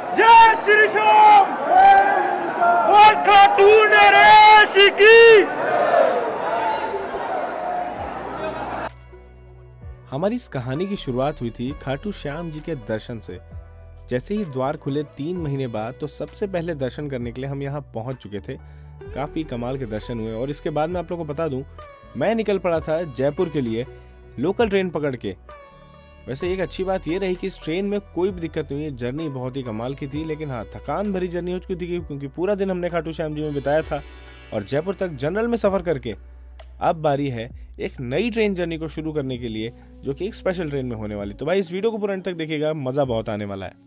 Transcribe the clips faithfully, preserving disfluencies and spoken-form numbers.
जय श्री श्याम और खाटू नरेश की। हमारी इस कहानी की शुरुआत हुई थी खाटू श्याम जी के दर्शन से। जैसे ही द्वार खुले तीन महीने बाद तो सबसे पहले दर्शन करने के लिए हम यहाँ पहुँच चुके थे। काफ़ी कमाल के दर्शन हुए और इसके बाद मैं आप लोगों को बता दूं, मैं निकल पड़ा था जयपुर के लिए लोकल ट्रेन पकड़ के। वैसे एक अच्छी बात ये रही कि इस ट्रेन में कोई भी दिक्कत नहीं है, जर्नी बहुत ही कमाल की थी। लेकिन हाँ, थकान भरी जर्नी हो चुकी थी क्योंकि पूरा दिन हमने खाटू श्याम जी में बिताया था और जयपुर तक जनरल में सफ़र करके अब बारी है एक नई ट्रेन जर्नी को शुरू करने के लिए, जो कि एक स्पेशल ट्रेन में होने वाली। तो भाई इस वीडियो को पूरा अंत तक देखिएगा, मज़ा बहुत आने वाला है।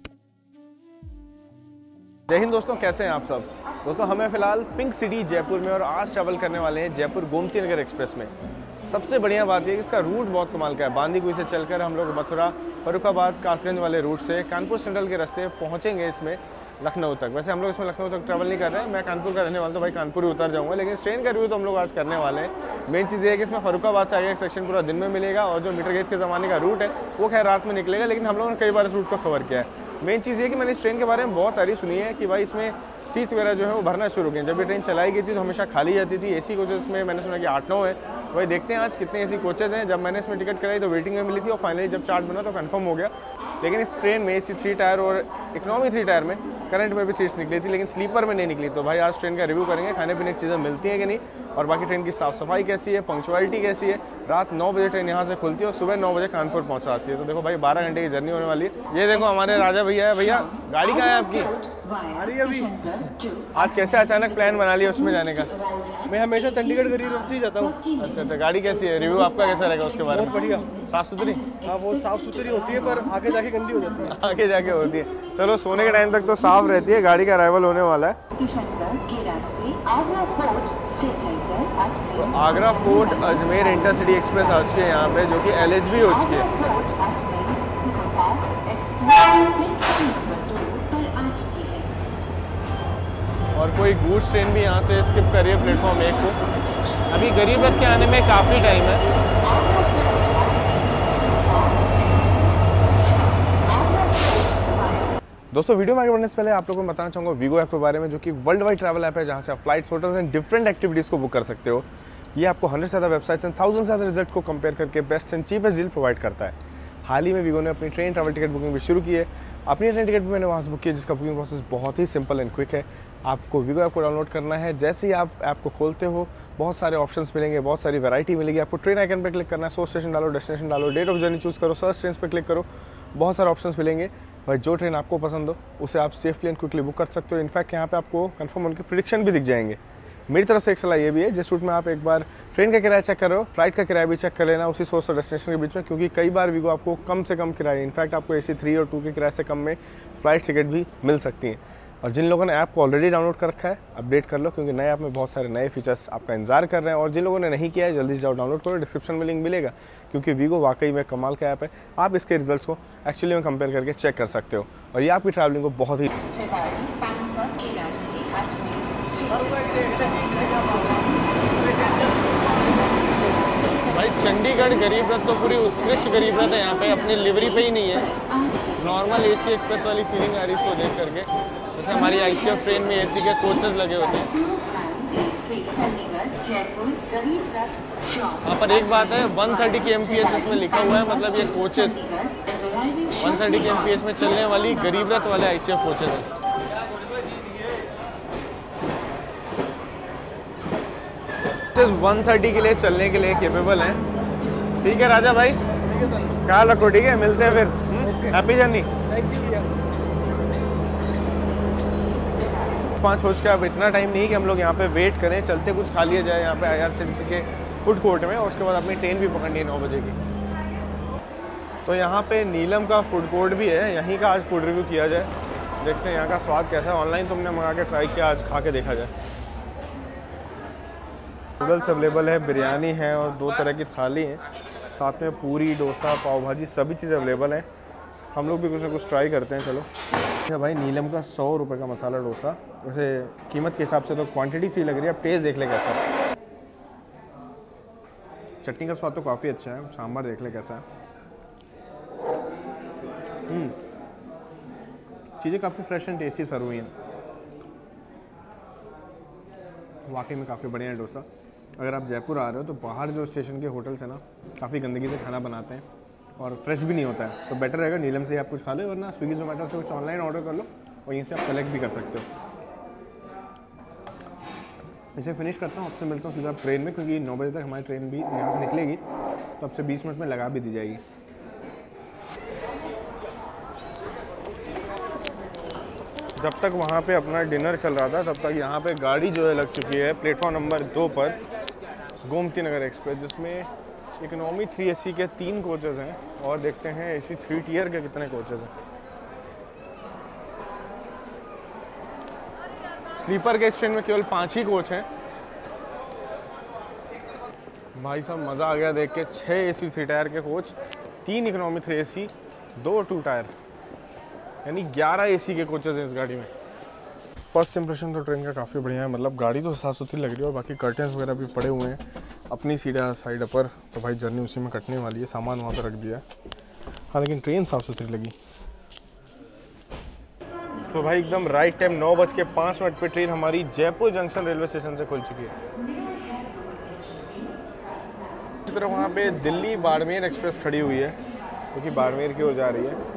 जय हिंद दोस्तों, कैसे हैं आप सब। दोस्तों हमें फिलहाल पिंक सिटी जयपुर में और आज ट्रैवल करने वाले हैं जयपुर गोमती नगर एक्सप्रेस में। सबसे बढ़िया बात यह कि इसका रूट बहुत कमाल का है। बांदीकुई से चलकर हम लोग मथुरा, फर्रुखाबाद, कासगंज वाले रूट से कानपुर सेंट्रल के रास्ते पहुंचेंगे इसमें लखनऊ तक। वैसे हम लोग इसमें लखनऊ तक ट्रैवल नहीं कर रहे हैं, मैं कानपुर का रहने वाला तो भाई कानपुर ही उतर जाऊंगा, लेकिन इस ट्रेन का रिव्यू तो हम लोग आज करने वाले हैं। मेन चीज़ ये है कि इसमें फर्रुखाबाद से आगे एक सेक्शन पूरा दिन में मिलेगा और जो मीटर गेज के ज़माने का रूट है वो खैर रात में निकलेगा, लेकिन हम लोगों ने कई बार इस रूट को कवर किया है। मेन चीज़ ये कि मैंने इस ट्रेन के बारे में बहुत तारीफ सुनी है कि भाई इसमें सीट्स वगैरह जो है वो भरना शुरू किए। जब ये ट्रेन चलाई गई थी तो हमेशा खाली जाती थी। एसी कोचेस इसमें मैंने सुना कि आठ नौ है। वही देखते हैं आज कितने एसी कोचेज़ हैं। जब मैंने इसमें टिकट कराई तो वेटिंग में मिली थी और फाइनली जब चार्ट बना तो कंफर्म हो गया। लेकिन इस ट्रेन में एसी थ्री टायर और इकोनॉमी थ्री टायर में करंट में भी सीट्स निकली थी, लेकिन स्लीपर में नहीं निकली। तो भाई आज ट्रेन का रिव्यू करेंगे, खाने पीने की चीज़ें मिलती हैं कि नहीं, और बाकी ट्रेन की साफ़ सफाई कैसी है, पंक्चुअलिटी कैसी है। रात नौ बजे ट्रेन यहाँ से खुलती है और सुबह नौ बजे कानपुर पहुँचाती है। तो देखो भाई बारह घंटे की जर्नी होने वाली है। ये देखो हमारे राजा भैया है। भैया गाड़ी कहाँ है आपकी? आ रही है अभी। आज कैसे अचानक प्लान बना लिया उसमें जाने का? मैं हमेशा चंडीगढ़ गरीब से ही जाता हूँ। अच्छा अच्छा, गाड़ी कैसी है? रिव्यू आपका कैसा रहेगा उसके बारे में? बहुत बढ़िया, साफ़ सुथरी। हाँ बहुत साफ़ सुथरी होती है, पर आगे जाके गंदी हो जाती है। आगे जाके होती है। चलो सोने के टाइम तक तो साफ रहती है। गाड़ी का अराइवल होने वाला है। तो Agra fort Ajmer intercity express आ चुकी है यहाँ पे, जो कि एल एच बी हो चुकी है। और कोई गूड्स ट्रेन भी यहाँ से स्किप कर रही है प्लेटफॉर्म एक को। अभी गरीब रथ के आने में काफ़ी टाइम है। दोस्तों वीडियो में आगे बढ़ने से पहले आप लोगों को बताना चाहूँगा वीगो ऐप के बारे में, जो कि वर्ल्ड वाइड ट्रैवल ऐप है, जहाँ से आप flights, hotels and different activities को बुक कर सकते हो। ये आपको हंड्रेड से ज़्यादा वेबसाइट्स एंड थाउजेंड से ज़्यादा रिजल्ट को कंपेयर करके best and cheapest deal provide करता है। हाल ही में वीगो ने अपनी ट्रेन ट्रैवल टिकट बुकिंग भी शुरू की है। अपनी ट्रेन टिकट भी मैंने वहाँ से बुक किया, जिसका बुकिंग प्रोसेस बहुत ही सिंपल एंड क्विक है। आपको वीगो ऐप को डाउनलोड करना है। जैसे ही आप ऐप को खोलते हो बहुत सारे ऑप्शंस मिलेंगे, बहुत सारी वैरायटी मिलेगी। आपको ट्रेन आइकन पर क्लिक करना है, सोर्स स्टेशन डालो, डेस्टिनेशन डालो, डेट ऑफ जर्नी चूज़ करो, सर्च ट्रेन पर क्लिक करो, बहुत सारे ऑप्शंस मिलेंगे। भाई जो ट्रेन आपको पसंद हो उसे आप सेफली एंड क्विकली बुक कर सकते हो। इनफैक्ट यहाँ पे आपको कंफर्म उनके प्रेडिक्शन भी दिख जाएंगे। मेरी तरफ से एक सलाह ये भी है, जिस रूट में आप एक बार ट्रेन का किराया चेक कर रहे हो, फ्लाइट का किराया भी चेक कर लेना उसी सोर्स और डेस्टिनेशन के बीच में, क्योंकि कई बार वीगो आपको कम से कम किराया, इनफैक्ट आपको एसी थ्री और टू के किराए से कम में फ्लाइट टिकट भी मिल सकती हैं। और जिन लोगों ने ऐप को ऑलरेडी डाउनलोड कर रखा है, अपडेट कर लो, क्योंकि नए ऐप में बहुत सारे नए फीचर्स आपका इंतजार कर रहे हैं। और जिन लोगों ने नहीं किया है जल्दी से जाओ डाउनलोड करो, डिस्क्रिप्शन में लिंक मिलेगा, क्योंकि वीगो वाकई में कमाल का ऐप है। आप इसके रिजल्ट्स को एक्चुअली में कंपेयर करके चेक कर सकते हो और ये आपकी ट्रैवलिंग को बहुत ही भाई चंडीगढ़ गरीब रथ तो पूरी उत्कृष्ट गरीब रथ है। यहाँ पे अपनी लिवरी पे ही नहीं है, नॉर्मल एसी एक्सप्रेस वाली फीलिंग आ रही है इसको देख करके। जैसे हमारी आईसीएफ ट्रेन में एसी के कोचेस लगे होते हैं। हाँ पर एक बात है, वन थर्टी की एमपीएस इसमें लिखा हुआ है, मतलब ये कोचेस वन थर्टी की एमपीएस में चलने वाली गरीब रथ वाले आईसीएफ कोचेस हैं। वन थर्टी के लिए चलने के लिए केपेबल हैं। ठीक है राजा भाई, ख्याल रखो, ठीक है, मिलते हैं फिर। Happy journey. पाँच हो चुका है, अब इतना टाइम नहीं कि हम लोग यहाँ पे वेट करें, चलते कुछ खा लिया जाए यहाँ पे आईआरसीटीसी के फूड कोर्ट में, और उसके बाद अपनी ट्रेन भी पकड़नी है नौ बजे की। तो यहाँ पे नीलम का फूड कोर्ट भी है, यहीं का आज फूड रिव्यू किया जाए। देखते हैं यहाँ का स्वाद कैसा है। ऑनलाइन तुमने मंगा के ट्राई किया, आज खा के देखा जाए। नूडल्स अवेलेबल है, बिरयानी है और दो तरह की थाली हैं, साथ में पूरी, डोसा, पाव भाजी, सभी चीज़ अवेलेबल हैं। हम लोग भी कुछ ना कुछ ट्राई करते हैं। चलो अच्छा भाई, नीलम का सौ रुपये का मसाला डोसा, वैसे कीमत के हिसाब से तो क्वांटिटी सी लग रही है, अब टेस्ट देख ले कैसा है। चटनी का स्वाद तो काफ़ी अच्छा है, सांभर देख ले कैसा है। चीज़ें काफ़ी फ्रेश एंड टेस्टी सर्व हुई हैं। वाकई में काफ़ी बढ़िया है डोसा। अगर आप जयपुर आ रहे हो तो बाहर जो स्टेशन के होटल्स हैं ना, काफ़ी गंदगी से खाना बनाते हैं और फ्रेश भी नहीं होता है, तो बेटर रहेगा नीलम से आप कुछ खा लो, वरना स्विगी जोमेटो से कुछ ऑनलाइन ऑर्डर कर लो और यहीं से आप कलेक्ट भी कर सकते हो। इसे फिनिश करता हूँ, आपसे मिलता हूँ सीधा ट्रेन में, क्योंकि नौ बजे तक हमारी ट्रेन भी यहाँ से निकलेगी, तो अब से बीस मिनट में लगा भी दी जाएगी। जब तक वहाँ पे अपना डिनर चल रहा था तब तक यहाँ पे गाड़ी जो है लग चुकी है प्लेटफॉर्म नंबर दो पर, गोमती नगर एक्सप्रेस, जिसमें इकोनॉमी थ्री ए सी के तीन कोचेज़ हैं और देखते हैं ए सी थ्री टीयर के कितने कोचेज़ हैं। स्लीपर के इस ट्रेन में केवल पाँच ही कोच हैं। भाई साहब मज़ा आ गया देख के, छः ए सी थ्री टायर के कोच, तीन इकोनॉमी थ्री ए सी, दो टू टायर, यानी ग्यारह ए सी के कोचेज़ हैं इस गाड़ी में। फर्स्ट इंप्रेशन तो ट्रेन का काफ़ी बढ़िया है, मतलब गाड़ी तो साफ़ सुथरी लग रही है और बाकी कर्टेंस वगैरह भी पड़े हुए हैं। अपनी सीट है साइड अपर, तो भाई जर्नी उसी में कटने वाली है, सामान वहाँ पर रख दिया है। हाँ लेकिन ट्रेन साफ़ सुथरी लगी। तो भाई एकदम राइट टाइम नौ बज के पाँच मिनट पर ट्रेन हमारी जयपुर जंक्शन रेलवे स्टेशन से खुल चुकी है। इसी तरह वहाँ पे दिल्ली बाड़मेर एक्सप्रेस खड़ी हुई है, क्योंकि तो बाड़मेर की ओर जा रही है।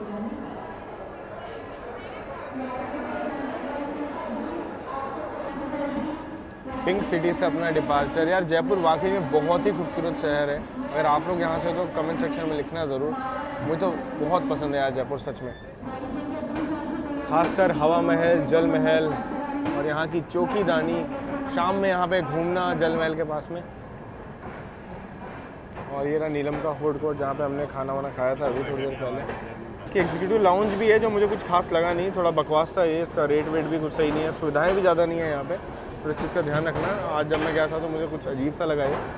पिंक सिटी से अपना डिपार्चर। यार जयपुर वाकई में बहुत ही खूबसूरत शहर है, अगर आप लोग यहाँ से तो कमेंट सेक्शन में लिखना ज़रूर। मुझे तो बहुत पसंद है यार जयपुर सच में, खासकर हवा महल, जल महल और यहाँ की चौकीदानी, शाम में यहाँ पे घूमना जल महल के पास में। और ये रहा नीलम का फूड कोर्ट, जहाँ पे हमने खाना वाना खाया था अभी थोड़ी देर पहले। कि एग्जीक्यूटिव लाउंज भी है, जो मुझे कुछ खास लगा नहीं, थोड़ा बकवास था ये, इसका रेट वेट भी कुछ सही नहीं है, सुविधाएँ भी ज़्यादा नहीं है यहाँ पर, तो इस चीज़ का ध्यान रखना। आज जब मैं गया था तो मुझे कुछ अजीब सा लगा ये।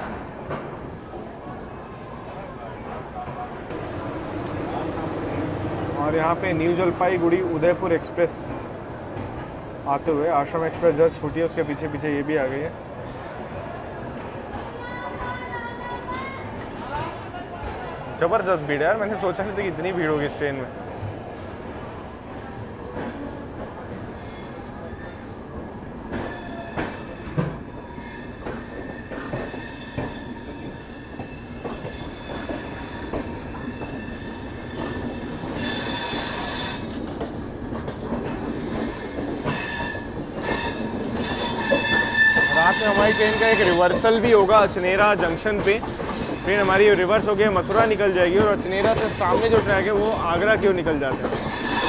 और यहाँ पे न्यू जलपाईगुड़ी उदयपुर एक्सप्रेस आते हुए, आश्रम एक्सप्रेस जस्ट छूटी है उसके पीछे पीछे ये भी आ गई है। ज़बरदस्त भीड़ है यार, मैंने सोचा नहीं था कि इतनी भीड़ होगी इस ट्रेन में। रात में हमारी ट्रेन का एक रिवर्सल भी होगा अचनेरा जंक्शन पे। ट्रेन हमारी रिवर्स हो गई, मथुरा निकल जाएगी और अचनेरा से सामने जो ट्रैक है वो आगरा की ओर निकल जाते हैं।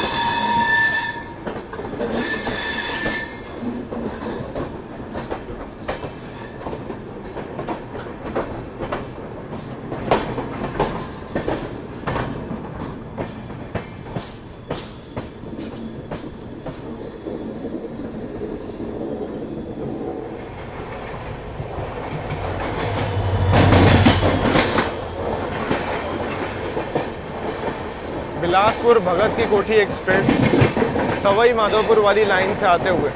बिलासपुर भगत की कोठी एक्सप्रेस सवाई माधोपुर वाली लाइन से आते हुए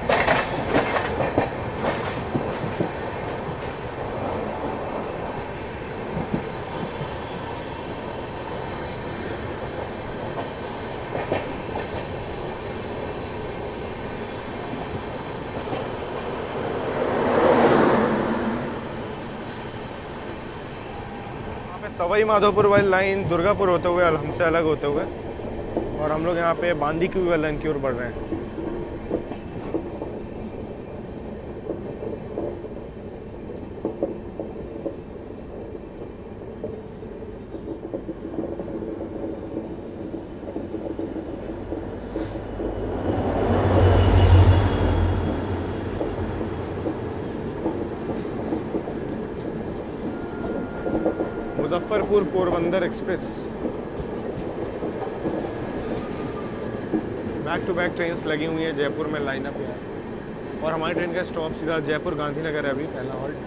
सवाई माधोपुर वाली लाइन दुर्गापुर होते हुए और हमसे अलग होते हुए, और हम लोग यहाँ पे बांदी की वाली लाइन की ओर बढ़ रहे हैं। Muzaffarpur Porbandar express, back to back trains लगी हुई हैं जयपुर में लाइनअप है, और हमारी ट्रेन का स्टॉप सीधा जयपुर गांधीनगर है अभी पहला हॉल्ट।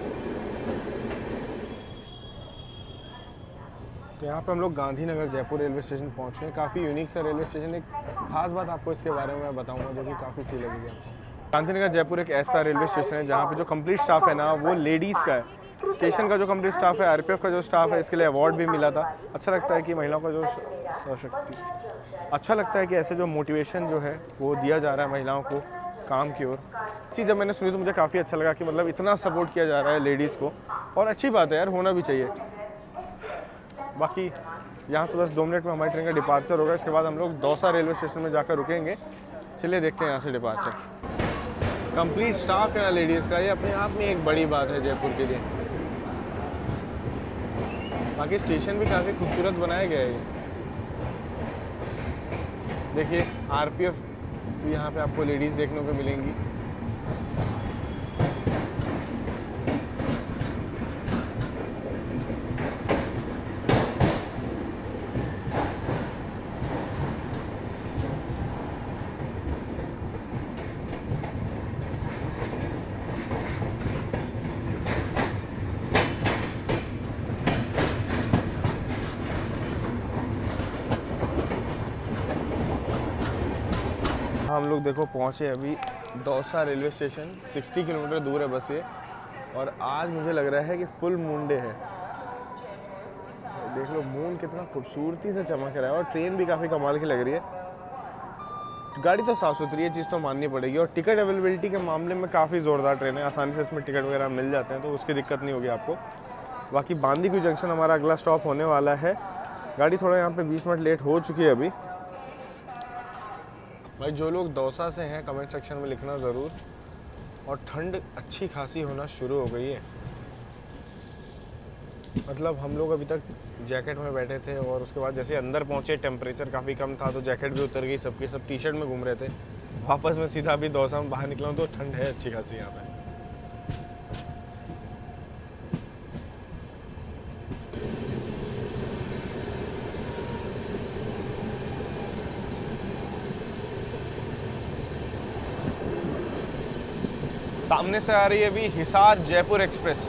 तो यहाँ पे हम लोग गांधीनगर जयपुर रेलवे स्टेशन पहुँच गए। काफ़ी यूनिक सा रेलवे स्टेशन। एक खास बात आपको इसके बारे में मैं बताऊँगा जो कि काफ़ी सी लगेगी आपको। गांधीनगर जयपुर एक ऐसा रेलवे स्टेशन है जहाँ पे जो कंप्लीट स्टाफ है ना वो लेडीज़ का है। स्टेशन का जो कंप्लीट स्टाफ है, आरपीएफ का जो स्टाफ है, इसके लिए अवार्ड भी मिला था। अच्छा लगता है कि महिलाओं का जो सशक्ति अच्छा लगता है कि ऐसे जो मोटिवेशन जो है वो दिया जा रहा है महिलाओं को काम की ओर। चीज़ जब मैंने सुनी तो मुझे काफ़ी अच्छा लगा कि मतलब इतना सपोर्ट किया जा रहा है लेडीज़ को, और अच्छी बात है यार, होना भी चाहिए। बाकी यहाँ से बस दो मिनट में हमारी ट्रेन का डिपार्चर होगा, इसके बाद हम लोग दौसा रेलवे स्टेशन में जाकर रुकेंगे। चलिए देखते हैं यहाँ से डिपार्चर। कंप्लीट स्टाफ है लेडीज़ का, ये अपने आप में एक बड़ी बात है जयपुर के लिए। बाकी स्टेशन भी काफ़ी खूबसूरत बनाया गया है। देखिए आरपीएफ, तो यहाँ पे आपको लेडीज़ देखने को मिलेंगी। हम लोग देखो पहुँचे अभी दौसा रेलवे स्टेशन, साठ किलोमीटर दूर है बस ये। और आज मुझे लग रहा है कि फुल मून डे है। देख लो मून कितना खूबसूरती से चमक रहा है, और ट्रेन भी काफ़ी कमाल की लग रही है। गाड़ी तो साफ़ सुथरी है, चीज़ तो माननी पड़ेगी। और टिकट अवेलेबिलिटी के मामले में काफ़ी ज़ोरदार ट्रेन है, आसानी से इसमें टिकट वगैरह मिल जाते हैं, तो उसकी दिक्कत नहीं होगी आपको। बाकी बांदीकुई जंक्शन हमारा अगला स्टॉप होने वाला है। गाड़ी थोड़ा यहाँ पे बीस मिनट लेट हो चुकी है अभी। भाई जो लोग दौसा से हैं कमेंट सेक्शन में लिखना ज़रूर। और ठंड अच्छी खासी होना शुरू हो गई है, मतलब हम लोग अभी तक जैकेट में बैठे थे, और उसके बाद जैसे अंदर पहुंचे टेम्परेचर काफ़ी कम था, तो जैकेट भी उतर गई सबकी, सब टी शर्ट में घूम रहे थे। वापस मैं सीधा अभी दौसा में बाहर निकला हूँ, तो ठंड है अच्छी खासी यहाँ पे। सामने से आ रही है अभी हिसार जयपुर एक्सप्रेस।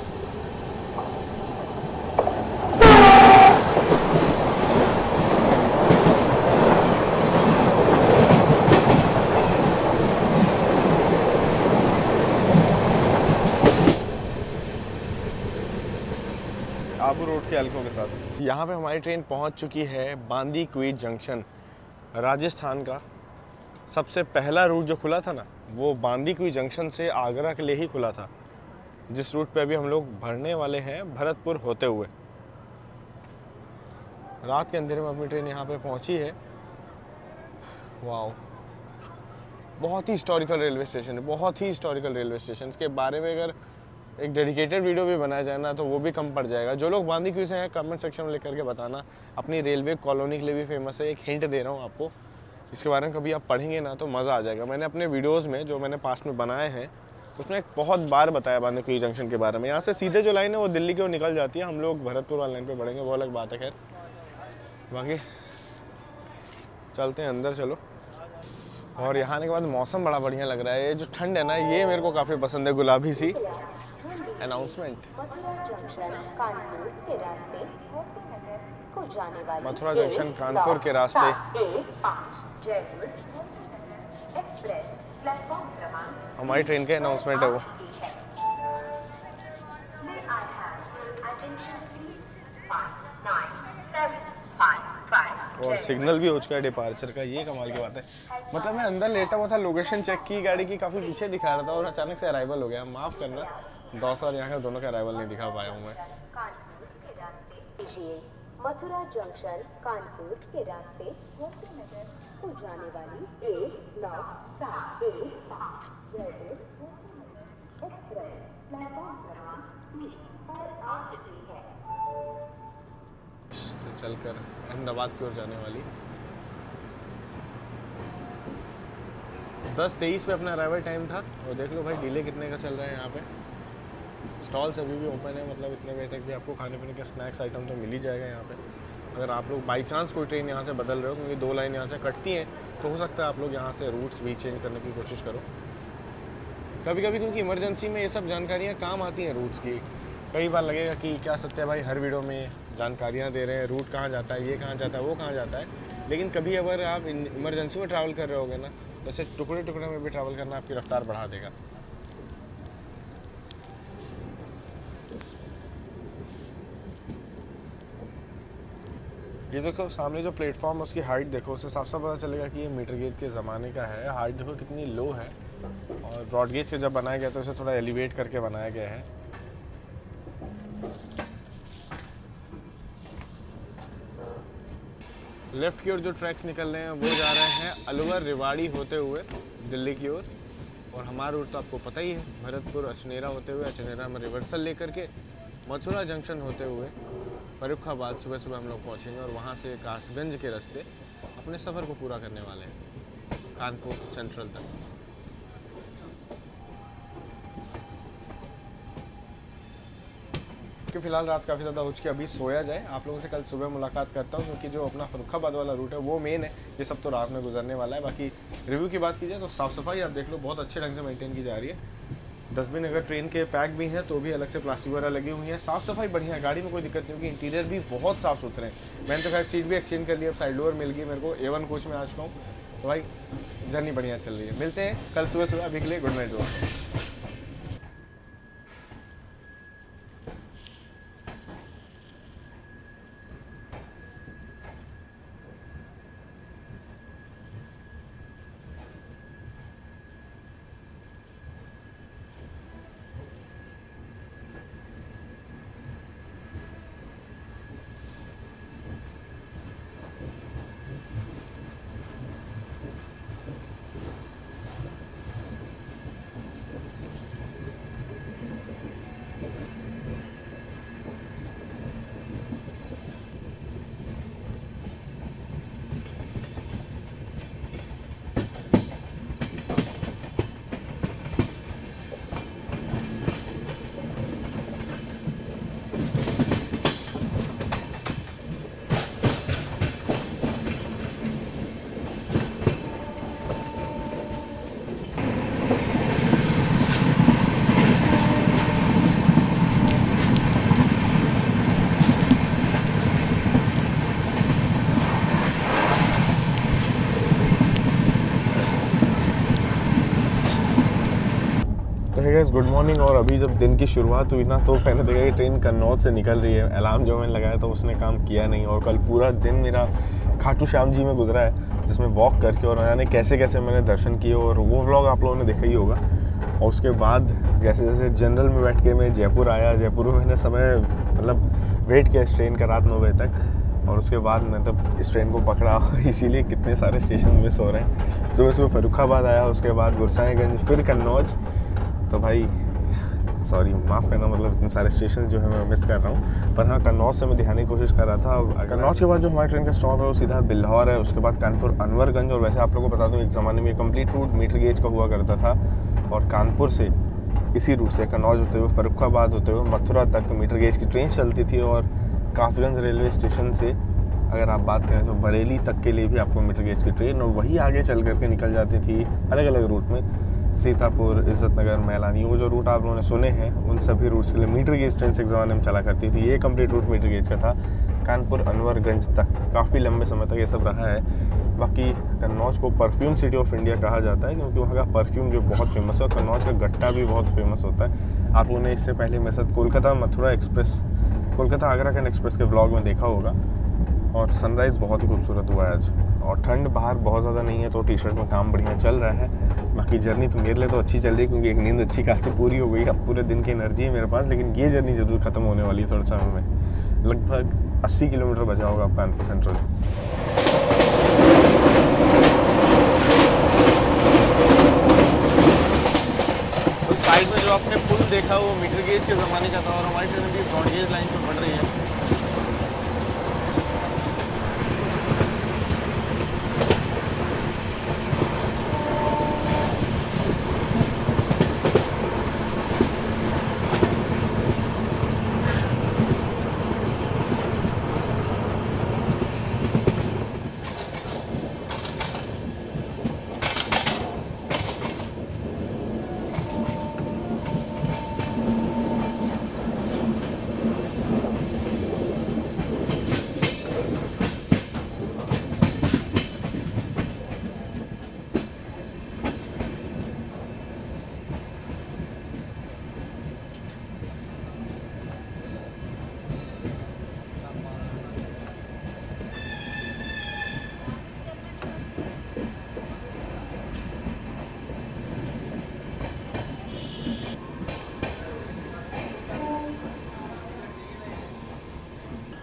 आबू रोड के अलकों के साथ यहाँ पे हमारी ट्रेन पहुँच चुकी है बांदीकुई जंक्शन। राजस्थान का सबसे पहला रूट जो खुला था ना, वो बांदीकुई जंक्शन से आगरा के लिए ही खुला था, जिस रूट पे अभी हम लोग भरने वाले हैं भरतपुर होते हुए। रात के अंधेरे में अपनी ट्रेन यहाँ पे पहुँची है। वाओ, बहुत ही हिस्टोरिकल रेलवे स्टेशन है, बहुत ही हिस्टोरिकल रेलवे स्टेशन। इसके बारे में अगर एक डेडिकेटेड वीडियो भी बनाया जाए ना, तो वो भी कम पड़ जाएगा। जो लोग बांदीकुई से हैं कमेंट सेक्शन में लिख करके बताना। अपनी रेलवे कॉलोनी के लिए भी फेमस है। एक हिंट दे रहा हूँ आपको, इसके बारे में कभी आप पढ़ेंगे ना तो मज़ा आ जाएगा। मैंने अपने वीडियोस में जो मैंने पास्ट में बनाए हैं उसमें एक बहुत बार बताया बांदीकुई जंक्शन के बारे में। यहाँ से सीधे जो लाइन है वो दिल्ली की ओर निकल जाती है, हम लोग भरतपुर वाली लाइन पे पढ़ेंगे, वो अलग बात है। खैर बाकी चलते हैं अंदर, चलो। और यहाँ आने के बाद मौसम बड़ा बढ़िया लग रहा है। ये जो ठंड है ना, ये मेरे को काफ़ी पसंद है। गुलाबी सी अनाउंसमेंट, मथुरा जंक्शन कानपुर के रास्ते। हमारी ट्रेन के अनाउंसमेंट है वो। और सिग्नल भी हो चुका है डिपार्चर का, ये कमाल की बात है। मतलब मैं अंदर लेटा हुआ था, लोकेशन चेक की गाड़ी की, काफ़ी पीछे दिखा रहा था, और अचानक से अराइवल हो गया। माफ़ करना, दौसा और यहाँ का दोनों का अराइवल नहीं दिखा पाया हूँ मैं। मथुरा जंक्शन कानपुर के रास्ते होते नगर को जाने वाली एक नौ सात एक पाँच जयपुर एक्सप्रेस प्लेटफॉर्म क्रमांक पर आ चुकी है। से चलकर अहमदाबाद की ओर जाने वाली दस तेईस पे अपना अराइवल टाइम था। और देख लो भाई डिले कितने का चल रहा है यहाँ पे। स्टॉल्स अभी भी ओपन है, मतलब इतने बजे तक भी आपको खाने पीने के स्नैक्स आइटम तो मिल ही जाएगा यहाँ पे। अगर आप लोग बाई चांस कोई ट्रेन यहाँ से बदल रहे हो, क्योंकि दो लाइन यहाँ से कटती हैं, तो हो सकता है आप लोग यहाँ से रूट्स भी चेंज करने की कोशिश करो कभी कभी, क्योंकि इमरजेंसी में ये सब जानकारियाँ काम आती हैं रूट्स की। कई बार लगेगा कि क्या सत्य भाई हर वीडियो में जानकारियाँ दे रहे हैं, रूट कहाँ जाता है, ये कहाँ जाता है, वो कहाँ जाता है। लेकिन कभी अगर आप इमरजेंसी में ट्रैवल कर रहे होगे ना, वैसे टुकड़े टुकड़े में भी ट्रैवल करना आपकी रफ्तार बढ़ा देगा। ये देखो सामने जो प्लेटफॉर्म उसकी हाइट देखो, उससे साफ साफ पता चलेगा कि ये मीटर गेज के ज़माने का है। हाइट देखो कितनी लो है, और ब्रॉड गेज से जब बनाया गया तो इसे थोड़ा एलिवेट करके बनाया गया है। लेफ्ट की ओर जो ट्रैक्स निकल रहे हैं वो जा रहे हैं अलवर रेवाड़ी होते हुए दिल्ली की ओर, और हमारा रूट तो आपको पता ही है, भरतपुर अचनेरा होते हुए, अचनेरा में रिवर्सल लेकर के मथुरा जंक्शन होते हुए फर्रुखाबाद सुबह सुबह हम लोग पहुँचेंगे, और वहाँ से कासगंज के रास्ते अपने सफ़र को पूरा करने वाले हैं कानपुर सेंट्रल तक। कि फ़िलहाल रात काफ़ी ज़्यादा हो चुकी है, अभी सोया जाए। आप लोगों से कल सुबह मुलाकात करता हूँ, क्योंकि जो अपना फर्रुखाबाद वाला रूट है वो मेन है, ये सब तो रात में गुजरने वाला है। बाकी रिव्यू की बात की जाए तो साफ़ सफाई आप देख लो बहुत अच्छे ढंग से मेंटेन की जा रही है। डस्टबिन अगर ट्रेन के पैक भी हैं तो भी अलग से प्लास्टिक वगैरह लगी हुई है। साफ़ सफाई बढ़िया है, गाड़ी में कोई दिक्कत नहीं होगी। इंटीरियर भी बहुत साफ़ सुथरे हैं। मैंने तो खैर सीट भी एक्सचेंज कर लिया, अब साइड डोर मिल गई मेरे को, ए वन कोच में आ चुका हूँ। तो भाई जर्नी बढ़िया चल रही है। मिलते हैं कल सुबह सुबह, अभी के लिए गुड नाइट दोस्तों। Good morning. और अभी जब दिन की शुरुआत हुई ना तो मैंने देखा कि ट्रेन कन्नौज से निकल रही है। अलार्म जो मैंने लगाया था उसने काम किया नहीं, और कल पूरा दिन मेरा खाटू श्याम जी में गुजरा है, जिसमें वॉक करके और जाने कैसे कैसे मैंने दर्शन किए, और वो व्लॉग आप लोगों ने देखा ही होगा। और उसके बाद जैसे जैसे जनरल में बैठ के मैं जयपुर आया, जयपुर में मैंने समय मतलब वेट किया इस ट्रेन का रात नौ बजे तक, और उसके बाद मैं तब इस ट्रेन को पकड़ा। इसीलिए कितने सारे स्टेशन मिस हो रहे हैं। सुबह सुबह फर्रुखाबाद आया, उसके बाद गुरसाईगंज, फिर कन्नौज। तो भाई सॉरी माफ़ करना, मतलब इतने सारे स्टेशन जो है मैं मिस कर रहा हूँ। पर हाँ, कन्नौज से मैं दिखाने की कोशिश कर रहा था। कन्नौज के बाद जो हमारी ट्रेन का स्टॉप है वो सीधा बिल्हौर है, उसके बाद कानपुर अनवरगंज। और वैसे आप लोगों को बता दूँ एक ज़माने में कंप्लीट रूट मीटर गेज का हुआ करता था, और कानपुर से इसी रूट से कन्नौज होते हुए फर्रुखाबाद होते हुए मथुरा तक मीटर गेज की ट्रेन चलती थी। और कासगंज रेलवे स्टेशन से अगर आप बात करें तो बरेली तक के लिए भी आपको मीटर गेज की ट्रेन, और वही आगे चल करके निकल जाती थी अलग अलग रूट में। सीतापुर, इज्जतनगर, मैलानी, वो जो रूट आप लोगों ने सुने हैं उन सभी रूट्स के लिए मीटर गेज ट्रेन से एक ज़माने में चला करती थी। ये कंप्लीट रूट मीटर गेज का था, कानपुर अनवरगंज तक काफ़ी लंबे समय तक ये सब रहा है। बाकी कन्नौज को परफ्यूम सिटी ऑफ इंडिया कहा जाता है, क्योंकि वहाँ का परफ्यूम जो बहुत फेमस है, और कन्नौज का गट्टा भी बहुत फेमस होता है। आप लोगों ने इससे पहले मेरे साथ कोलकाता मथुरा एक्सप्रेस, कोलकाता आगरा खंड एक्सप्रेस के ब्लॉग में देखा होगा। और सनराइज़ बहुत ही खूबसूरत हुआ है आज, और ठंड बाहर बहुत ज़्यादा नहीं है, तो टी शर्ट में काम बढ़िया चल रहा है। बाकी जर्नी तो मेरे लिए तो अच्छी चल रही है, क्योंकि एक नींद अच्छी खासी पूरी हो गई। अब पूरे दिन की एनर्जी है मेरे पास, लेकिन ये जर्नी जरूर ख़त्म होने वाली है थोड़ा समय में। लगभग अस्सी किलोमीटर बचा होगा आप कानपुर सेंट्रल। तो साइड में जो आपने पुल देखा वो मीटर गेज के ज़माने का था, और हमारी ट्रेन भी ब्रॉड गेज लाइन पर बढ़ रही है।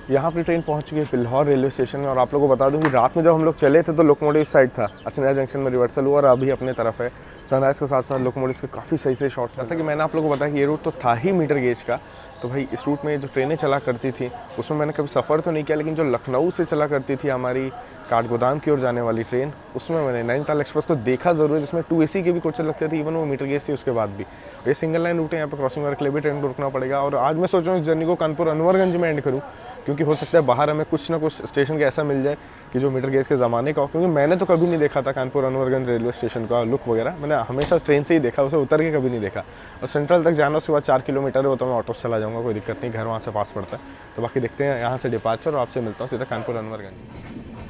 यहाँ पर ट्रेन पहुँच चुकी है पिल्हौर रेलवे स्टेशन में। और आप लोगों को बता दूँ कि रात में जब हम लोग चले थे तो लोकोमोटिव साइड था, अचनेरा जंक्शन में रिवर्सल हुआ और अभी अपने तरफ है। सनराइज़ के साथ साथ लोकोमोटिव के काफ़ी सही सही शॉट्स। जैसा कि मैंने आप लोगों को बताया कि ये रूट तो था ही मीटर गेज का, तो भाई इस रूट में जो ट्रेनें चला करती थी उसमें मैंने कभी सफ़र तो नहीं किया, लेकिन जो लखनऊ से चला करती थी हमारी काठगोदाम की ओर जाने वाली ट्रेन, उसमें मैंने नैनीताल एक्सप्रेस को देखा ज़रूर है, जिसमें टू एसी के भी कोचेस लगते थे, इवन वो मीटर गेज थी उसके बाद भी। ये सिंगल लाइन रूट है, यहाँ पर क्रॉसिंग वर्क के लिए भी ट्रेन को रुकना पड़ेगा। और आज मैं सोच रहा हूँ इस जर्नी को कानपुर अनवरगंज में एंड करूँ, क्योंकि हो सकता है बाहर हमें कुछ ना कुछ स्टेशन के ऐसा मिल जाए कि जो मीटर गेज के ज़माने का हो, क्योंकि मैंने तो कभी नहीं देखा था कानपुर अनवरगंज रेलवे स्टेशन का लुक वगैरह, मैंने हमेशा ट्रेन से ही देखा, उसे उतर के कभी नहीं देखा। और सेंट्रल तक जाना उसके बाद चार किलोमीटर है, वो तो मैं ऑटो से चला जाऊँगा, कोई दिक्कत नहीं, घर वहाँ से पास पड़ता है। तो बाकी देखते हैं यहाँ से डिपार्चर और आपसे मिलता हूँ सीधा कानपुर अनवरगंज।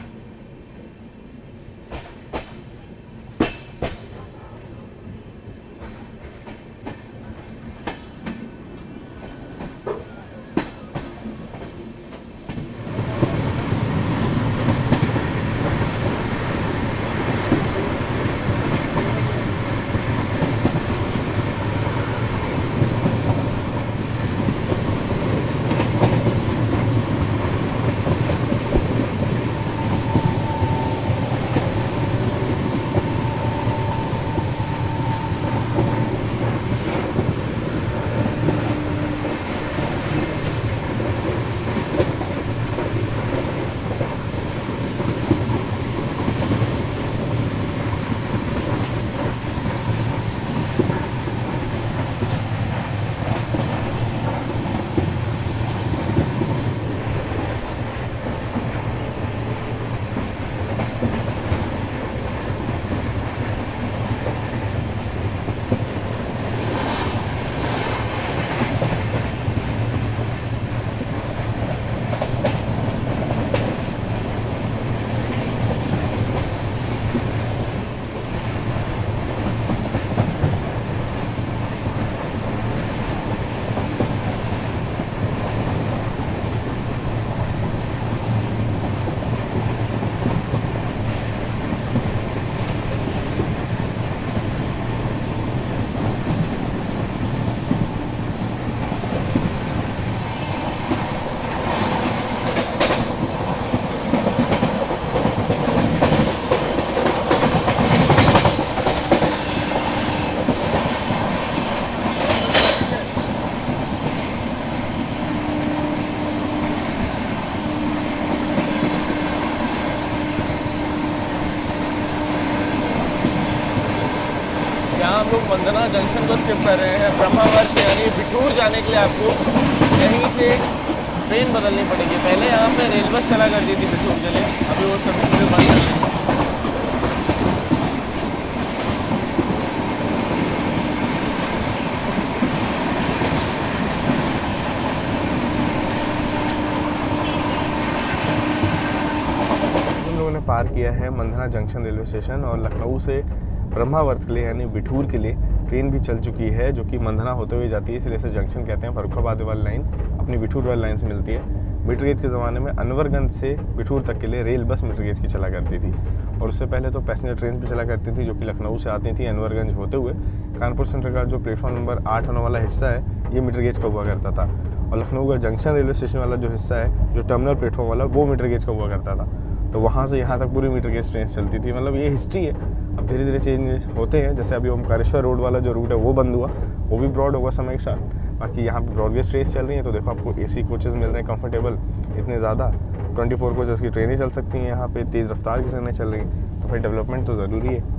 हम लोग वंदना जंक्शन को स्किप कर रहे हैं। ब्रह्मावर्त यानी बिठूर जाने के लिए आपको यहीं से ट्रेन बदलनी पड़ेगी। पहले यहाँ पे रेल बस चला करती थी बिठूर के लिए, अभी वो सभी चीज़ें बंद कर दी। पार किया है मंधना जंक्शन रेलवे स्टेशन और लखनऊ से ब्रह्मावर्त के लिए यानी बिठूर के लिए ट्रेन भी चल चुकी है, जो कि मंधना होते हुए जाती है, इसलिए इसे जंक्शन कहते हैं। फर्रुखाबाद वाली लाइन अपनी बिठूर वाली लाइन से मिलती है। मीटर गेज के ज़माने में अनवरगंज से बिठूर तक के लिए रेल बस मीटर गेज की चला करती थी, और उससे पहले तो पैसेंजर ट्रेन भी चला करती थी, जो कि लखनऊ से आती थी अनवरगंज होते हुए। कानपुर सेंटर का जो प्लेटफॉर्म नंबर आठ होने वाला हिस्सा है, ये मीटर गेज का हुआ करता था, और लखनऊ का जंक्शन रेलवे स्टेशन वाला जो हिस्सा है, जो टर्मिनल प्लेटफॉर्म वाला, वो मीटर गेज का हुआ करता था। तो वहाँ से यहाँ तक पूरी मीटर गेज ट्रेन चलती थी। मतलब ये हिस्ट्री है। अब धीरे धीरे चेंज होते हैं, जैसे अभी ओमकारेश्वर रोड वाला जो रूट है वो बंद हुआ, वो भी ब्रॉड होगा समय के साथ। बाकी यहाँ पे ब्रॉड गेज ट्रेन चल रही है, तो देखो आपको एसी कोचेस मिल रहे हैं कंफर्टेबल इतने ज़्यादा। चौबीस कोचेस की ट्रेनें चल सकती हैं यहाँ पे, तेज़ रफ्तार की ट्रेनें चल रही हैं, तो भाई डेवलपमेंट तो ज़रूरी है।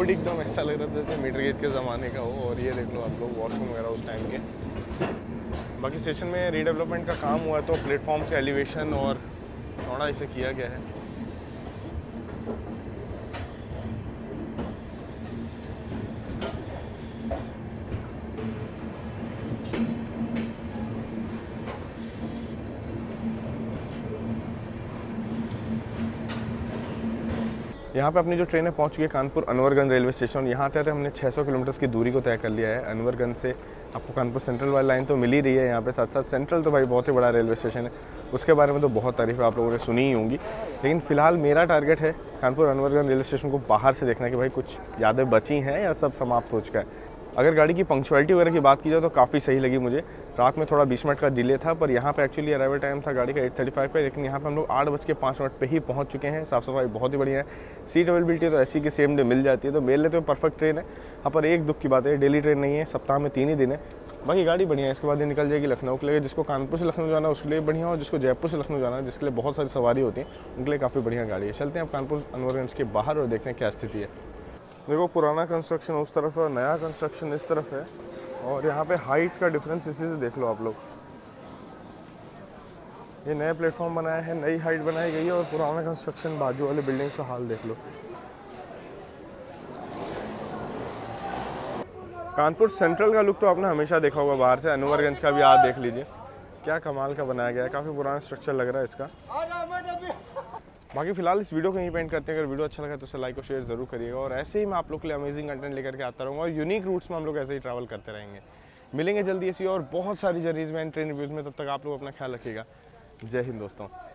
रोड एकदम ऐसा लग रहा था जैसे मीटर गेज के ज़माने का हो। और ये देख लो आप लोग वॉशरूम वगैरह उस टाइम के। बाकी स्टेशन में रीडेवलपमेंट का काम हुआ है तो प्लेटफॉर्म से एलिवेशन और चौड़ा इसे किया गया है। यहाँ पे अपनी जो ट्रेन है पहुँच गई है कानपुर अनवरगंज रेलवे स्टेशन। यहाँ आते आते हमने छह सौ किलोमीटर की दूरी को तय कर लिया है। अनवरगंज से आपको कानपुर सेंट्रल वाली लाइन तो मिल ही रही है यहाँ पे, साथ साथ सेंट्रल तो भाई बहुत ही बड़ा रेलवे स्टेशन है, उसके बारे में तो बहुत तारीफ आप लोगों ने सुनी ही होंगी। लेकिन फिलहाल मेरा टारगेट है कानपुर अनवरगंज रेलवे स्टेशन को बाहर से देखना कि भाई कुछ यादें बची हैं या सब समाप्त हो चुका है। अगर गाड़ी की पंक्चुअलिटी वगैरह की बात की जाए तो काफ़ी सही लगी मुझे। रात में थोड़ा बीस मिनट का डिले था, पर यहाँ पे एक्चुअली अराइवल टाइम था गाड़ी का एट थर्टी फाइव पे, लेकिन यहाँ पे हम लोग आठ बज के पाँच मिनट पे ही पहुँच चुके हैं। साफ़ सफाई बहुत ही बढ़िया है। सीट अवेलेबिलिटी तो ऐसी कि सेम डे मिल जाती है, तो मेरे लिए तो परफेक्ट ट्रेन है। यहाँ पर एक दुख की बात है, डेली ट्रेन नहीं है, सप्ताह में तीन ही दिन है। बाकी गाड़ी बढ़िया है। इसके बाद ये निकल जाएगी लखनऊ के लिए। जिसको कानपुर से लखनऊ जाना है उसके लिए बढ़िया, और जिसको जयपुर से लखनऊ जाना है जिसके लिए बहुत सारी सवारी होती है उनके लिए काफ़ी बढ़िया गाड़ी है। चलते हैं अब कानपुर अनवरगंज के बाहर और देखते हैं क्या स्थिति है। देखो पुराना कंस्ट्रक्शन उस तरफ है और नया कंस्ट्रक्शन इस तरफ है, और यहाँ पे हाइट का डिफरेंस इसी से देख लो आप लोग। ये नया प्लेटफॉर्म बनाया है, नई हाइट बनाई गई है, और पुराना कंस्ट्रक्शन बाजू वाले बिल्डिंग्स का हाल देख लो। कानपुर सेंट्रल का लुक तो आपने हमेशा देखा होगा बाहर से, अनवरगंज का भी आप देख लीजिए क्या कमाल का बनाया गया है। काफ़ी पुराना स्ट्रक्चर लग रहा है इसका। बाकी फिलहाल इस वीडियो को यहीं पेंट करते हैं। अगर वीडियो अच्छा लगा तो उसे लाइक और शेयर जरूर करिएगा, और ऐसे ही मैं आप लोग के लिए अमेजिंग कंटेंट लेकर के आता रहूँगा, और यूनिक रूट्स में हम लोग ऐसे ही ट्रैवल करते रहेंगे। मिलेंगे जल्दी ऐसी और बहुत सारी जर्नीज में एंड ट्रेन रिव्यूज़ में। तब तक आप लोग अपना ख्याल रखिएगा। जय हिंद दोस्तों।